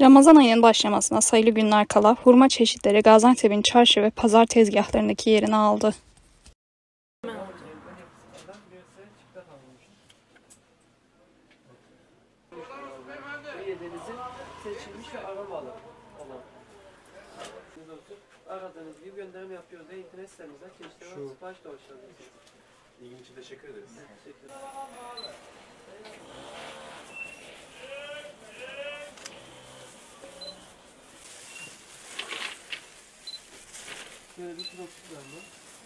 Ramazan ayının başlamasına sayılı günler kala hurma çeşitleri Gaziantep'in çarşı ve pazar tezgahlarındaki yerini aldı. Seçilmiş ve aramalı olan. Aradığınız gibi gönderim yapıyoruz ve internet sitemizden çeşitli sipariş de hoşlanıyorsunuz. İlgin için teşekkür ederiz. Teşekkür ederim. Böyle bir kilo 30 gram mı?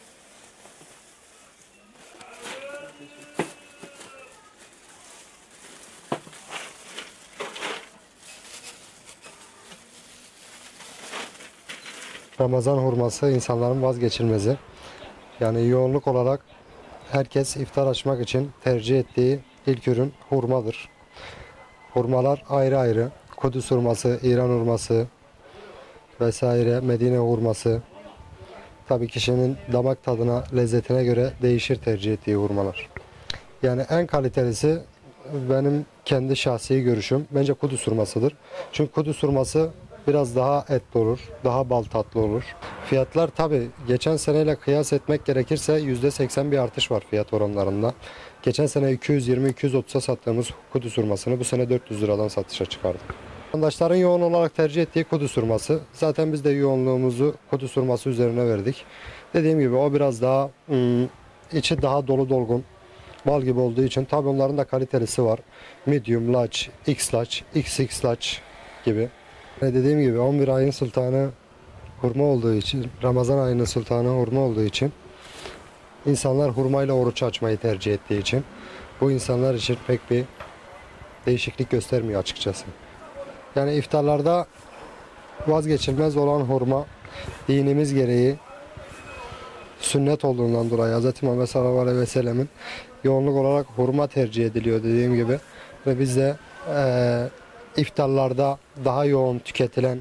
Teşekkür. Ramazan hurması insanların vazgeçilmezi. Yani yoğunluk olarak herkes iftar açmak için tercih ettiği ilk ürün hurmadır. Hurmalar ayrı ayrı. Kudüs hurması, İran hurması vesaire, Medine hurması. Tabii kişinin damak tadına, lezzetine göre değişir tercih ettiği hurmalar. Yani en kalitelisi benim kendi şahsi görüşüm bence Kudüs hurmasıdır. Çünkü Kudüs hurması biraz daha etli olur, daha bal tatlı olur. Fiyatlar tabii geçen seneyle kıyas etmek gerekirse %80 bir artış var fiyat oranlarında. Geçen sene 220-230'a sattığımız Kudüs hurmasını bu sene 400 liradan satışa çıkardık. Vatandaşların yoğun olarak tercih ettiği Kudüs hurması. Zaten biz de yoğunluğumuzu Kudüs hurması üzerine verdik. Dediğim gibi o biraz daha içi daha dolu dolgun. Bal gibi olduğu için tabii onların da kalitelisi var. Medium, large, X large, XX large gibi. Dediğim gibi 11 ayın sultanı hurma olduğu için, Ramazan ayının sultanı hurma olduğu için insanlar hurmayla oruç açmayı tercih ettiği için bu insanlar için pek bir değişiklik göstermiyor açıkçası. Yani iftarlarda vazgeçilmez olan hurma dinimiz gereği sünnet olduğundan dolayı Hz. Muhammed sallallahu aleyhi ve sellemin yoğunluk olarak hurma tercih ediliyor dediğim gibi. Ve biz de iftarlarda daha yoğun tüketilen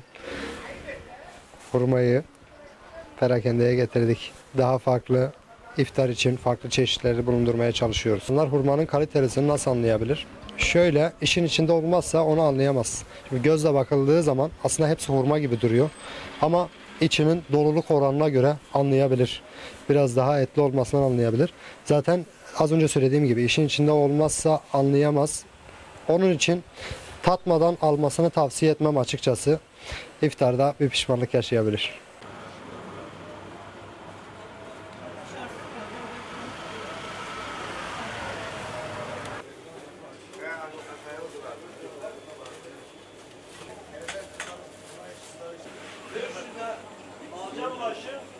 hurmayı perakendeye getirdik. Daha farklı iftar için farklı çeşitleri bulundurmaya çalışıyoruz. Bunlar hurmanın kalitesini nasıl anlayabilir? Şöyle, işin içinde olmazsa onu anlayamaz. Şimdi gözle bakıldığı zaman aslında hepsi hurma gibi duruyor. Ama içinin doluluk oranına göre anlayabilir. Biraz daha etli olmasından anlayabilir. Zaten az önce söylediğim gibi işin içinde olmazsa anlayamaz. Onun için tatmadan almasını tavsiye etmem açıkçası. İftarda bir pişmanlık yaşayabilir. Alacağım başı.